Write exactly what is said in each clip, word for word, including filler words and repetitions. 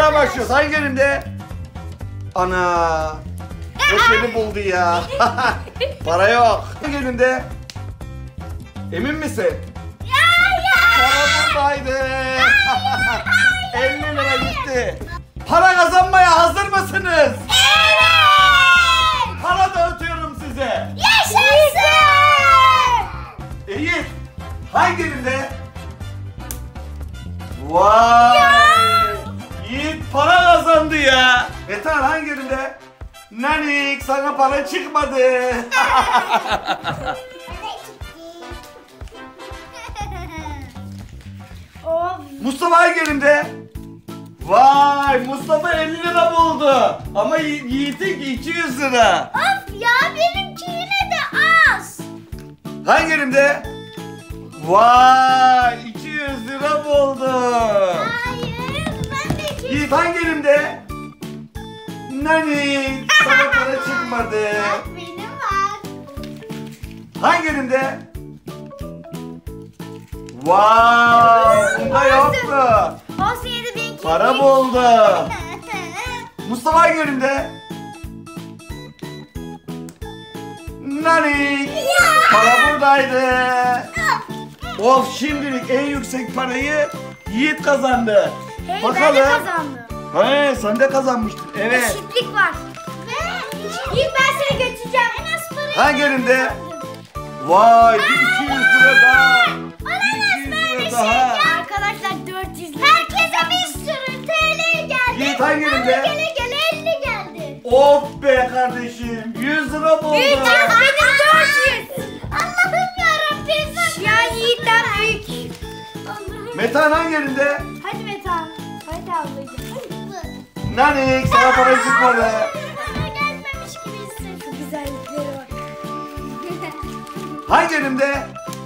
Nila'dan başlıyoruz. Hangi elimde? Ana. Poşeti buldu ya. Para yok. Hangi elimde? Emin misin? Para buradaydı. elli lira gitti. Para kazanmaya hazır mısınız? Evet. Para dağıtıyorum size. Yaşasın. Yiğit, hangi elinde? Vay! Yiğit para kazandı ya. Metan hangi elinde? Nanik, sana para çıkmadı. Mustafa hangi elinde? Vay, Mustafa elli lira buldu. Ama Yi- Yiğit'in iki yüz lira. Of ya, benimki yine de az. Hangi elimde? Vay, iki yüz lira buldu. Hayır, ben de iki. Yiğit hangi elimde? Nani, sana para çıkmadı. Bak, benim var. Hangi elimde? Vay, bunda yoktu. Olsun, yedi bin. Para buldu. Mustafa hangi elimde? Nani, para buradaydı. Of, şimdilik en yüksek parayı Yiğit kazandı. Hey, Bakalım. ben de kazandım. He, sen de kazanmıştın. Evet. Eşitlik var. Ve Yiğit, ben seni götüreceğim. En az parayı. Hangi elinde? Vay, bir iki yüz lira daha. Bir iki yüz lira daha. Arkadaşlar, dört yüz lira. Herkese bir sürü T L geldi. Yiğit hangi Bana elinde? Gele gele elli geldi. Of be kardeşim, yüz lira buldu. Büyük benim dört yüz. Allah'ım yarabbim. Ya Yiğit'ten büyük. Allah'ım. Metan hangi elinde? Hadi Metan. Hadi ablacığım. Nanik, sana para çıkmadı. Bana gelmemiş gibi hissediyorum. Şu güzellikleri bak. Hangi elimde?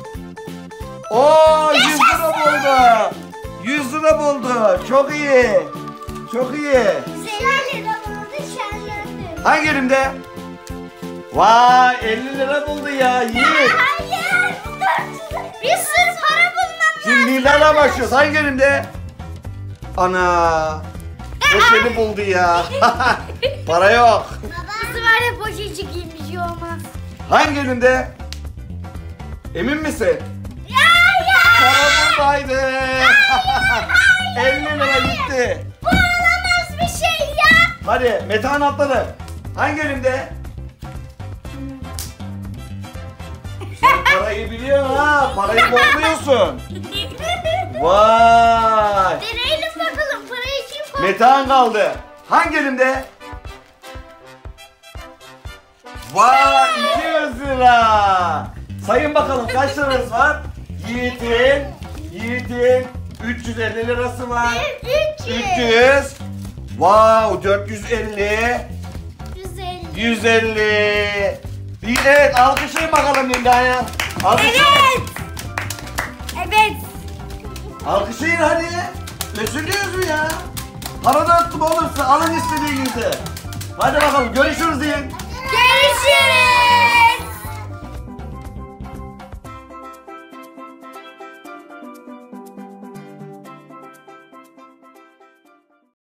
Oo, yüz lira buldu. yüz lira buldu. Çok iyi. Çok iyi. Güzel lira buldu, şenlendi. Hangi elimde? Vay, elli lira buldu ya Yiğit. Hayır. Bir sürü para bulmam lazım. Şimdi Nila'dan başlıyoruz. Hangi elimde? Ana. Poşeti buldu ya. Para yok. Bu sefer de poşetçik giymiş, iyi olmaz. Hangi elimde? Emin misin? Ya ya. Para buradaydı. elli lira gitti. Bu olamaz bir şey ya. Hadi Metehan atladı. Hangi elimde? Sen parayı biliyorsun ha. Parayı bokluyorsun. Vay. Deneyelim bakalım, parayı kim koydu? Metehan kaldı. Hangi elimde? Vay, iki yüz lira. Sayın bakalım kaç liranız var? Yiğit'in, Yiğit'in üç yüz elli lirası var. üç yüz. üç yüz. Wow, dört yüz elli. yüz elli. yüz elli. Bir evet, alkışlayın bakalım Nila'ya. Alkışlayın. Evet. Evet. Alkışlayın hadi. Üzülüyoruz mu ya? Para dağıttım olursa alın istediğinizi. Hadi bakalım, görüşürüz deyin.